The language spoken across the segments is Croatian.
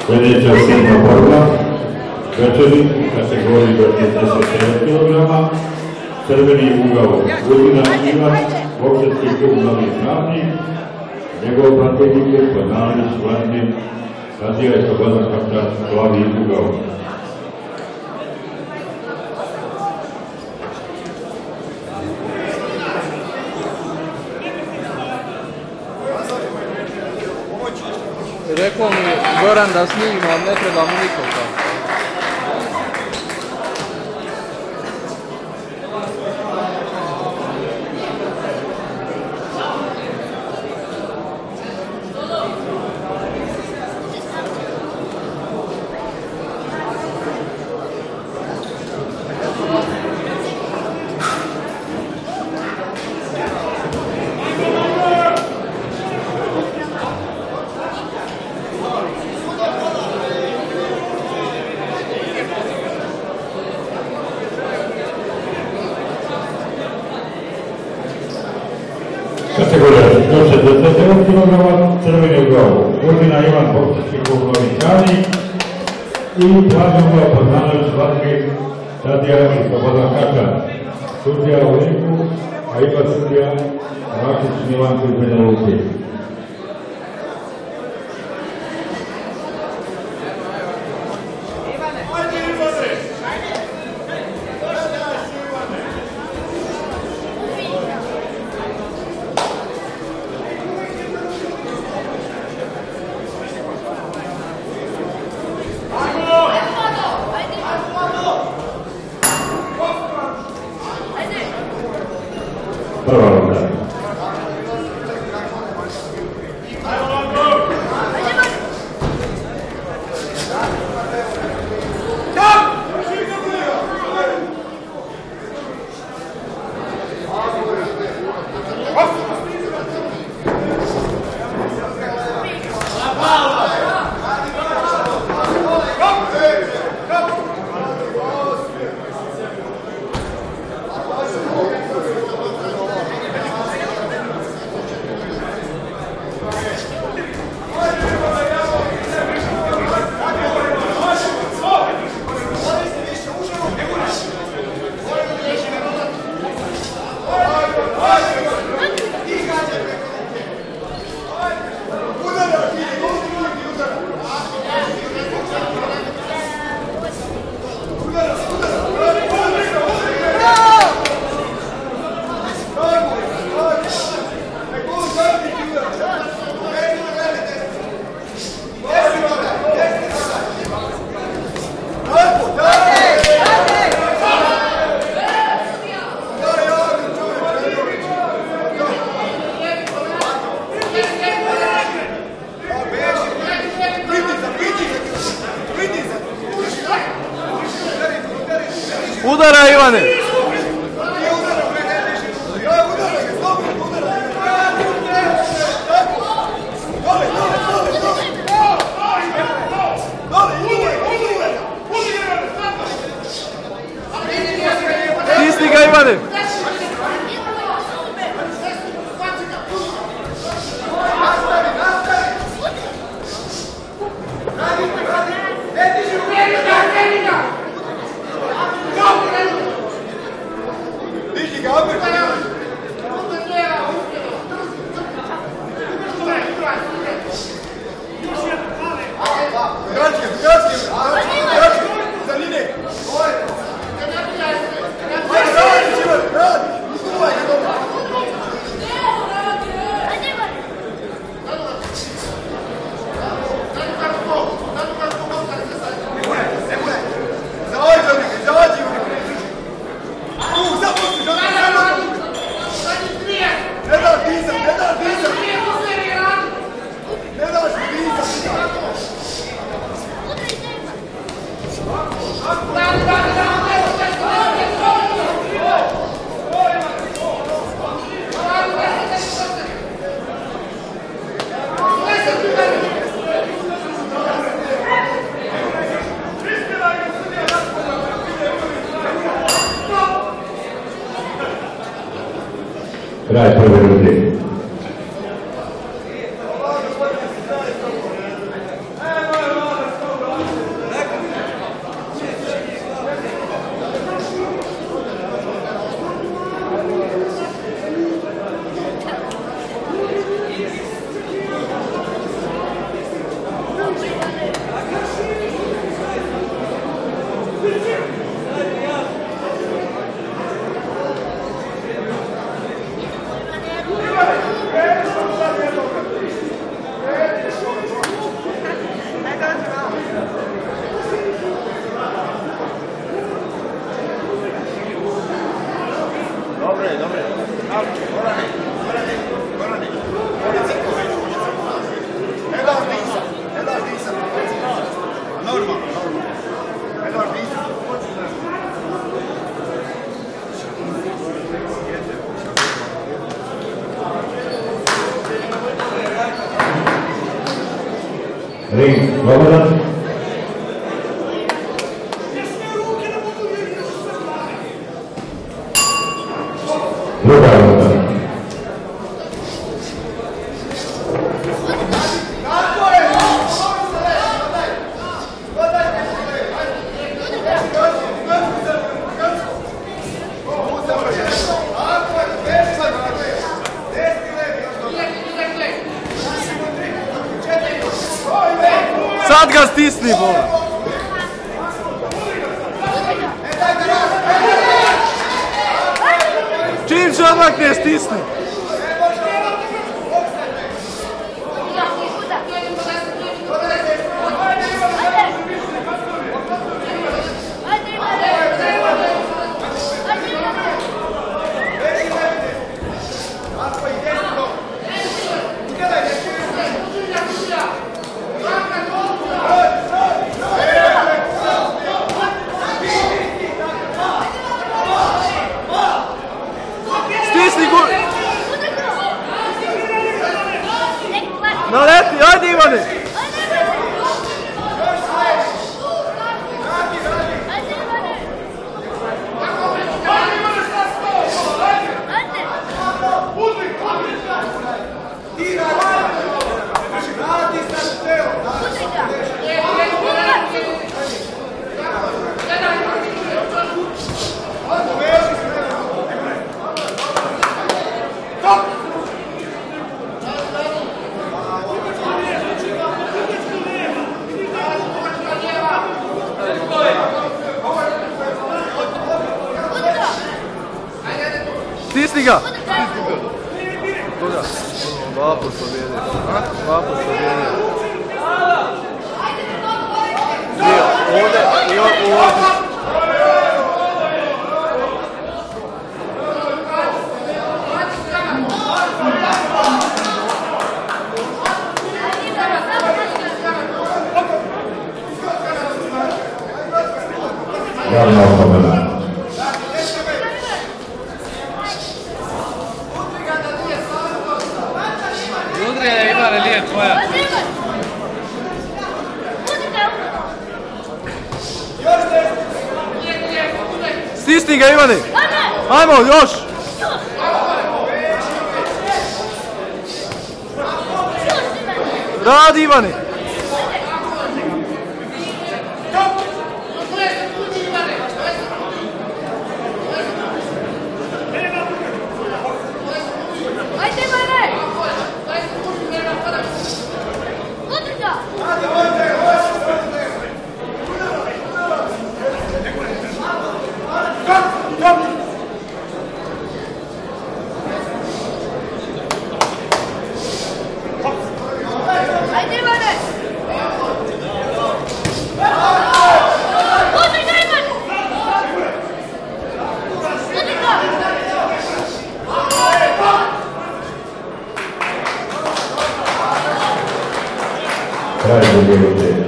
Sljedeća sedma borba, večeri u kategoriji do 37 kg, crveni ugao Gudina Ivan, bokserski klub Novi Travnik, njegov protivnik je Podnalić Vladimir, Sadija je Slobodan Kaptan, plavi ugao. Rekao mi Goran da snimimo, ne treba mu nikoga. Kategorija do 69 kg, crveni ugao Gudina Ivan, bokserski klub Novi Travnik i plavi ugao Podnalić Vladimir, Sadija je Slobodan Kaptan, sudija u ringu, a ipak sudija Rakić Milanko iz Banja Luke. Prva runda. Udara Ivane! Stisni ga Ivane! Kraj prve runde. Ring slobodan. Druga runda. Sad ga stisni, bola! Čim se odmakne, stisni! Naleti, ajde Ivane! Stisni ga! Koga? Vapo pobjedio. Vapo pobjedio. Ovdje i ovdje. Javna opomena. Udrije Ivane, nije tvoja. Stisni ga Ivane! Ajmo, još! Radi Ivane! Kraj druge runde.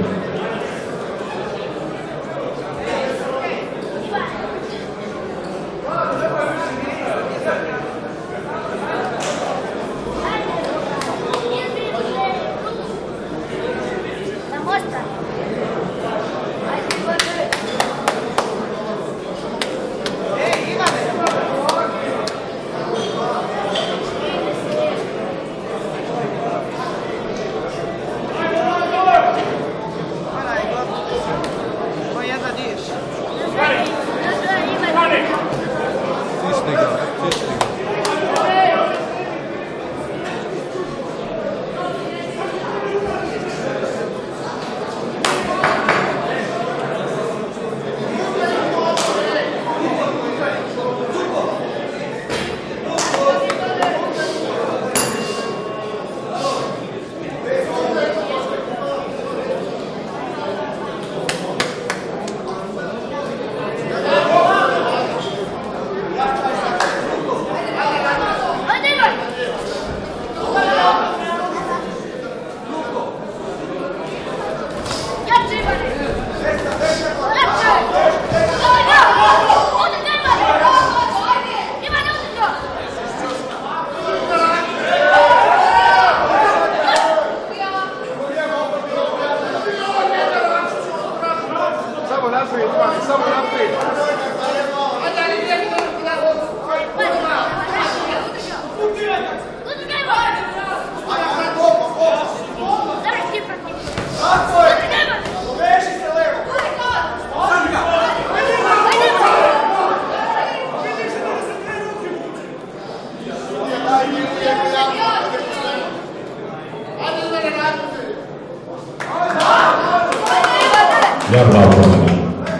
Javlao.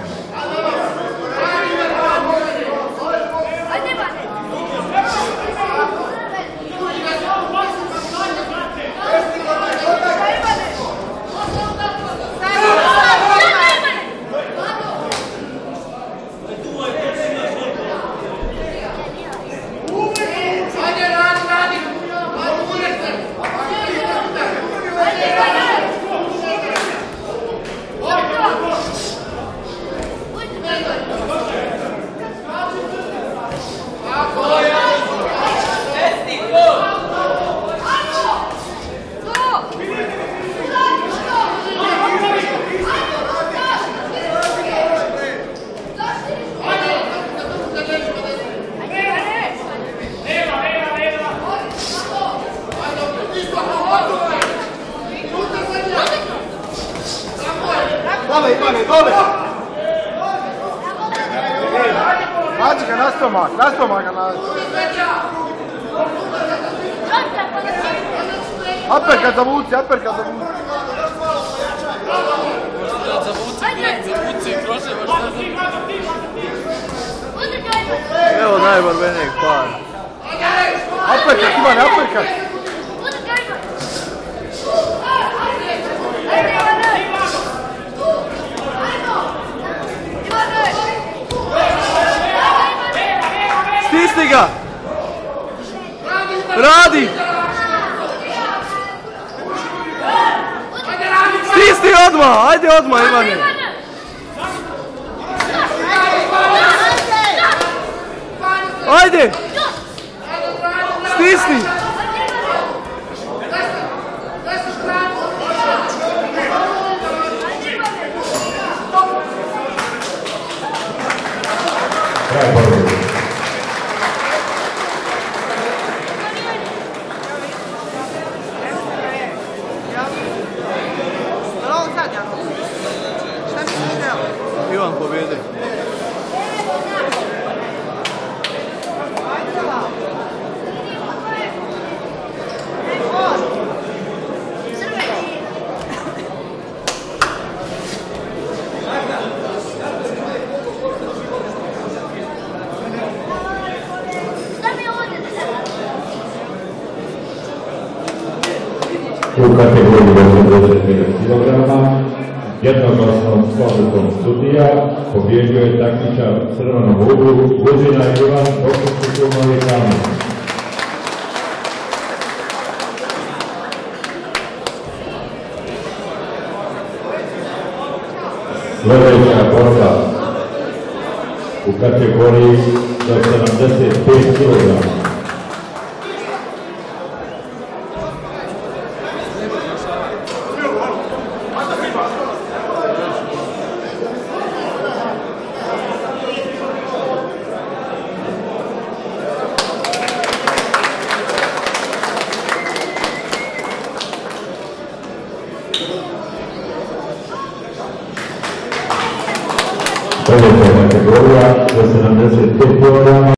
Dole! Nađi ga, nastomak ga nađi. Aperkat zavuci. Zavuci, prošle baš Evo najborbenijeg para. Aperkat, Ivane, aperkat! Stisni ga! Radi! Stisni odmah! Ajde odmah, Ivane! Ajde! Stisni! Ivan pobjede. U kategoriji 89 kg jednoglasnom odlukom sudija pobjedio je takmičar Crvenog uglu Guzina Ivan Bošković Novi Kamen. Sljedeća borba u kategoriji do 75 kg. Sljedeća kategorija do 75 kg.